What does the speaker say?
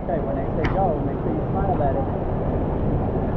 Okay, when they say go, make sure you smile at it.